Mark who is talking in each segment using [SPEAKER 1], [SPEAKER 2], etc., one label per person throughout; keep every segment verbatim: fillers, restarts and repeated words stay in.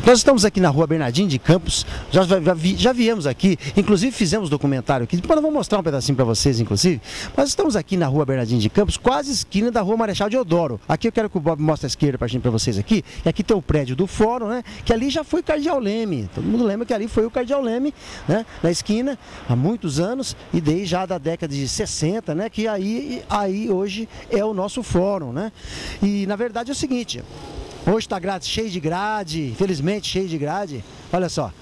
[SPEAKER 1] Nós estamos aqui na rua Bernardino de Campos, já, já, vi, já viemos aqui, inclusive fizemos documentário aqui, depois eu vou mostrar um pedacinho para vocês, inclusive. Nós estamos aqui na rua Bernardino de Campos, quase esquina da rua Marechal Deodoro. Aqui eu quero que o Bob mostre a esquerda para vocês aqui, e aqui tem o prédio do fórum, né? Que ali já foi Cardeal Leme, todo mundo lembra que ali foi o Cardeal Leme, né? Na esquina, há muitos anos, e desde já da década de sessenta, né? Que aí, aí hoje é o nosso fórum, né? E na verdade é o seguinte... Hoje está grade, cheio de grade, infelizmente cheio de grade, olha só.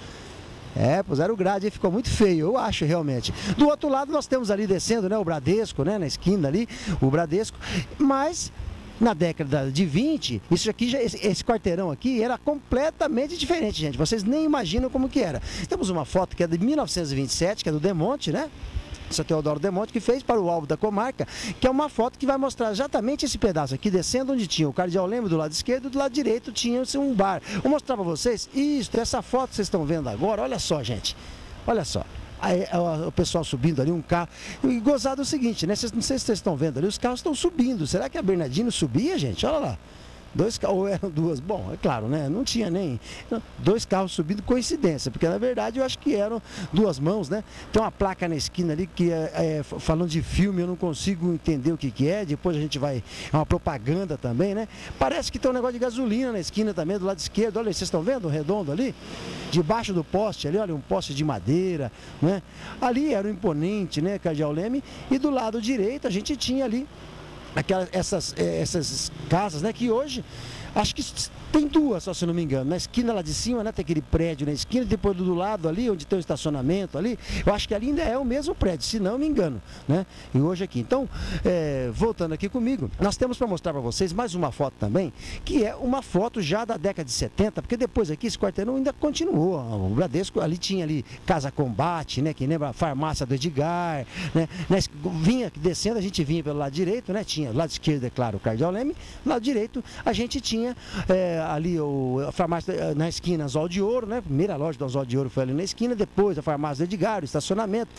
[SPEAKER 1] É, puseram grade e ficou muito feio, eu acho realmente. Do outro lado nós temos ali descendo, né, o Bradesco, né, na esquina ali, o Bradesco, mas... Na década de vinte, isso aqui, já, esse, esse quarteirão aqui era completamente diferente, gente. Vocês nem imaginam como que era. Temos uma foto que é de mil novecentos e vinte e sete, que é do Demonte, né? Seu Teodoro Demonte, que fez para o Alvo da Comarca, que é uma foto que vai mostrar exatamente esse pedaço aqui, descendo onde tinha o Cardeal Leme do lado esquerdo e do lado direito tinha um bar. Vou mostrar para vocês, isso, essa foto que vocês estão vendo agora, olha só, gente, olha só. Aí, o pessoal subindo ali, um carro. E gozado é o seguinte, né? Cês, não sei se vocês estão vendo ali, os carros estão subindo. Será que a Bernardino subia, gente? Olha lá. Dois carros, ou eram duas, bom, é claro, né? Não tinha nem. Não, dois carros subindo, coincidência, porque na verdade eu acho que eram duas mãos, né? Tem uma placa na esquina ali que é, é falando de filme, eu não consigo entender o que, que é. Depois a gente vai. É uma propaganda também, né? Parece que tem um negócio de gasolina na esquina também, do lado esquerdo. Olha, vocês estão vendo o redondo ali? Debaixo do poste ali, olha, um poste de madeira, né? Ali era o imponente, né? Cardeal Leme, e do lado direito a gente tinha ali aquelas, essas, essas casas, né, que hoje, acho que tem duas, só se não me engano, na esquina lá de cima, né, tem aquele prédio na esquina, depois do lado ali, onde tem o estacionamento ali, eu acho que ali ainda é o mesmo prédio, se não me engano, né, e hoje aqui. Então, é, voltando aqui comigo, nós temos para mostrar para vocês mais uma foto também, que é uma foto já da década de setenta, porque depois aqui esse quarteirão ainda continuou, o Bradesco ali tinha ali Casa Combate, né, que lembra a farmácia do Edgar, né, vinha descendo, a gente vinha pelo lado direito, né, tinha, lado esquerdo, é claro, o Cardeal Leme, lado direito a gente tinha é, ali o, a farmácia na esquina Anzol de Ouro, né? A primeira loja do Anzol de Ouro foi ali na esquina, depois a farmácia do Edgar, o estacionamento.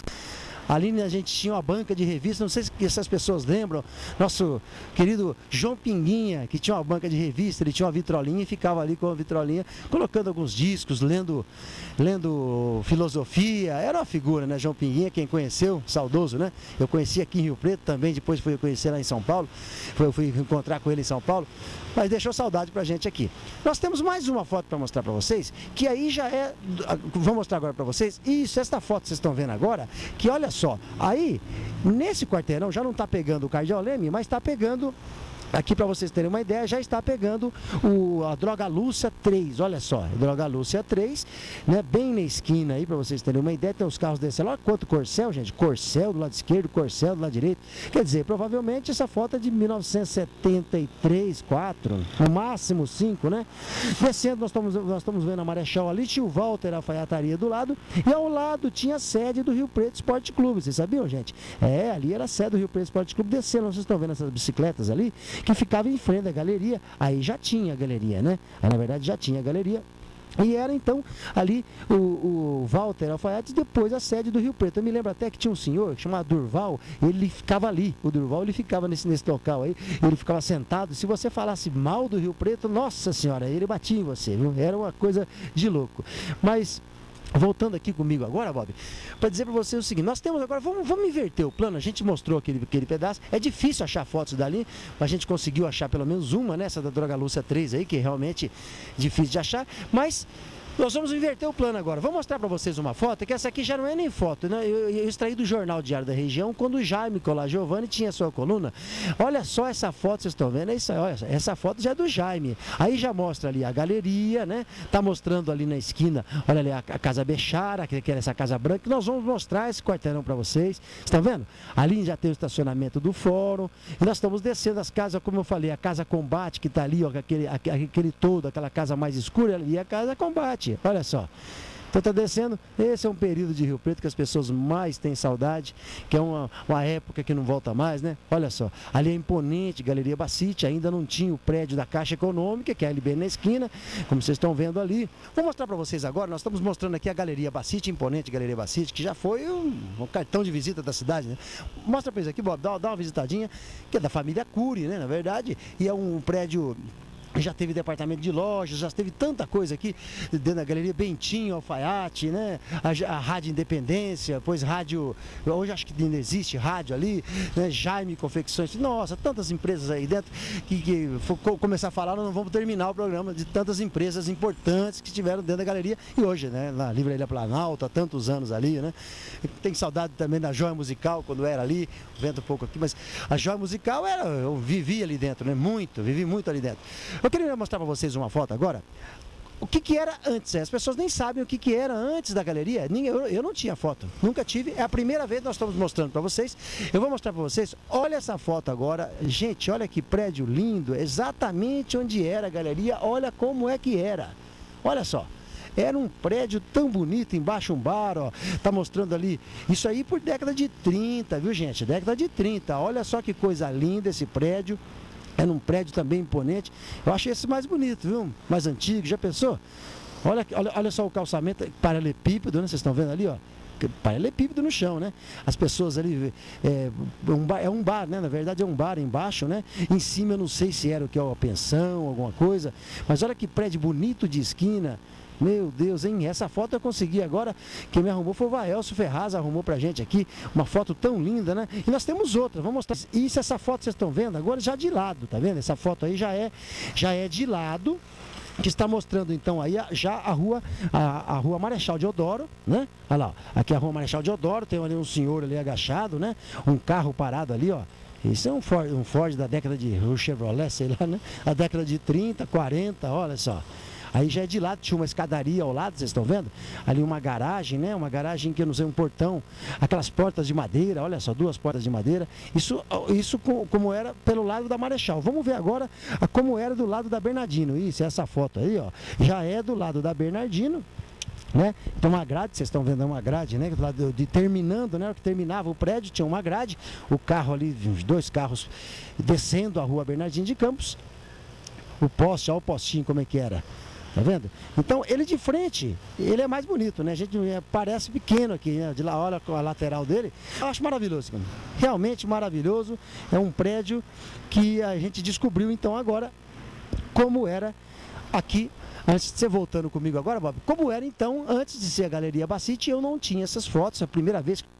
[SPEAKER 1] Ali a gente tinha uma banca de revista, não sei se essas pessoas lembram, nosso querido João Pinguinha, que tinha uma banca de revista, ele tinha uma vitrolinha e ficava ali com a vitrolinha, colocando alguns discos, lendo, lendo filosofia, era uma figura, né, João Pinguinha, quem conheceu, saudoso, né, eu conheci aqui em Rio Preto também, depois fui conhecer lá em São Paulo, eu fui encontrar com ele em São Paulo, mas deixou saudade pra gente aqui. Nós temos mais uma foto para mostrar para vocês, que aí já é, vou mostrar agora para vocês, isso, esta foto que vocês estão vendo agora, que olha só, aí, nesse quarteirão já não está pegando o Cardeal Leme, mas está pegando, aqui para vocês terem uma ideia, já está pegando o, a Droga Lúcia três, olha só, Droga Lúcia três, né, bem na esquina aí, para vocês terem uma ideia, tem os carros descendo, olha quanto Corcel, gente, Corcel do lado esquerdo, Corcel do lado direito, quer dizer, provavelmente essa foto é de mil novecentos e setenta e três, quatro, no máximo cinco, né, descendo nós estamos, nós estamos vendo a Marechal ali, tinha o Walter Alfaiataria do lado, e ao lado tinha a sede do Rio Preto Esporte Clube, vocês sabiam, gente? É, ali era a sede do Rio Preto Esporte Clube, descendo, vocês estão vendo essas bicicletas ali, que ficava em frente à galeria, aí já tinha a galeria, né? Aí, na verdade já tinha a galeria. E era então ali o, o Walter Alfaiate, depois a sede do Rio Preto. Eu me lembro até que tinha um senhor chamado Durval, ele ficava ali, o Durval ele ficava nesse, nesse local aí, ele ficava sentado, se você falasse mal do Rio Preto, nossa senhora, ele batia em você, viu? Era uma coisa de louco. Mas... voltando aqui comigo agora, Bob, para dizer para você o seguinte, nós temos agora, vamos, vamos inverter o plano, a gente mostrou aquele, aquele pedaço, é difícil achar fotos dali, a gente conseguiu achar pelo menos uma, né, essa da Droga Lúcia três aí, que é realmente difícil de achar, mas... nós vamos inverter o plano agora. Vou mostrar para vocês uma foto, que essa aqui já não é nem foto, né? Eu, eu extraí do Jornal Diário da Região, quando o Jaime Colar Giovanni tinha sua coluna. Olha só essa foto, vocês estão vendo? Essa, olha, essa foto já é do Jaime. Aí já mostra ali a galeria, né? Tá mostrando ali na esquina, olha ali a, a Casa Bechara, que é essa casa branca, que nós vamos mostrar esse quarteirão para vocês. Estão vendo? Ali já tem o estacionamento do fórum. E nós estamos descendo as casas, como eu falei, a Casa Combate, que está ali, ó, aquele, aquele todo, aquela casa mais escura, ali a Casa Combate. Olha só, então tá descendo, esse é um período de Rio Preto que as pessoas mais têm saudade, que é uma, uma época que não volta mais, né? Olha só, ali é imponente, Galeria Bacite, ainda não tinha o prédio da Caixa Econômica, que é ali bem na esquina, como vocês estão vendo ali. Vou mostrar para vocês agora, nós estamos mostrando aqui a Galeria Bacite, imponente Galeria Bacite, que já foi um, um cartão de visita da cidade, né? Mostra para eles aqui, Bob, dá, dá uma visitadinha, que é da família Cury, né, na verdade, e é um prédio... já teve departamento de lojas, já teve tanta coisa aqui dentro da galeria, Bentinho, Alfaiate, né? A, a Rádio Independência, depois rádio, hoje acho que ainda existe rádio ali, né? Jaime Confecções, nossa, tantas empresas aí dentro que, que for começar a falar, nós não vamos terminar o programa de tantas empresas importantes que estiveram dentro da galeria e hoje, né? Na Livraria Planalto, há tantos anos ali, né? Tem saudade também da Joia Musical, quando era ali, vento um pouco aqui, mas a Joia Musical era, eu vivi ali dentro, né? Muito, vivi muito ali dentro. Eu queria mostrar para vocês uma foto agora. O que, que era antes? As pessoas nem sabem o que, que era antes da galeria. Eu, eu não tinha foto, nunca tive. É a primeira vez que nós estamos mostrando para vocês. Eu vou mostrar para vocês. Olha essa foto agora. Gente, olha que prédio lindo. Exatamente onde era a galeria. Olha como é que era. Olha só. Era um prédio tão bonito, embaixo um bar, ó. Tá mostrando ali. Isso aí por década de trinta, viu, gente? Década de trinta. Olha só que coisa linda esse prédio. Era um prédio também imponente. Eu achei esse mais bonito, viu? Mais antigo, já pensou? Olha, olha, olha só o calçamento paralelepípedo, né? Vocês estão vendo ali, ó. Paralelepípedo no chão, né? As pessoas ali, é um, bar, é um bar, né? Na verdade é um bar embaixo, né? Em cima eu não sei se era o que é uma pensão, alguma coisa. Mas olha que prédio bonito de esquina. Meu Deus, hein? Essa foto eu consegui agora. Quem me arrumou foi o Vaelso Ferraz, arrumou pra gente aqui. Uma foto tão linda, né? E nós temos outra, vamos mostrar. Isso, essa foto vocês estão vendo agora já de lado, tá vendo? Essa foto aí já é, já é de lado. Que está mostrando então aí já a rua, a, a rua Marechal Deodoro, né? Olha lá, aqui é a rua Marechal Deodoro, tem ali um senhor ali agachado, né? Um carro parado ali, ó. Isso é um Ford, um Ford da década de um Chevrolet, sei lá, né? A década de trinta, quarenta, olha só. Aí já é de lado, tinha uma escadaria ao lado, vocês estão vendo? Ali uma garagem, né? Uma garagem que eu não sei, um portão. Aquelas portas de madeira, olha só, duas portas de madeira. Isso, isso como era pelo lado da Marechal. Vamos ver agora como era do lado da Bernardino. Isso, essa foto aí, ó, já é do lado da Bernardino. Né? Então uma grade, vocês estão vendo uma grade, né? Do lado de terminando, né? Que terminava o prédio, tinha uma grade, o carro ali, os dois carros descendo a rua Bernardino de Campos. O poste, olha o postinho como é que era. Tá vendo? Então ele de frente, ele é mais bonito, né? A gente é, parece pequeno aqui, né? De lá, olha a lateral dele. Eu acho maravilhoso, cara. Realmente maravilhoso. É um prédio que a gente descobriu então agora como era aqui. Antes de você voltando comigo agora, Bob, como era então antes de ser a Galeria Bacite, eu não tinha essas fotos, é a primeira vez que